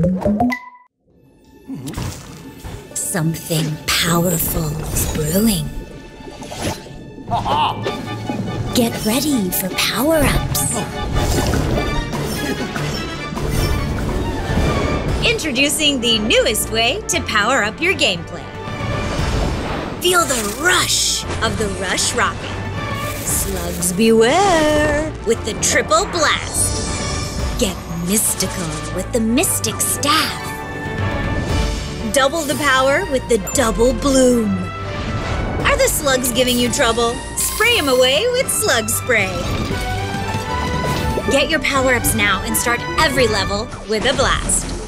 Something powerful is brewing. Get ready for power-ups. Introducing the newest way to power up your gameplay. Feel the rush of the Rush Rocket. Slugs beware with the Triple Blast. Get mystical with the Mystic Staff. Double the power with the Double Bloom. Are the slugs giving you trouble? Spray them away with Slug Spray. Get your power-ups now and start every level with a blast.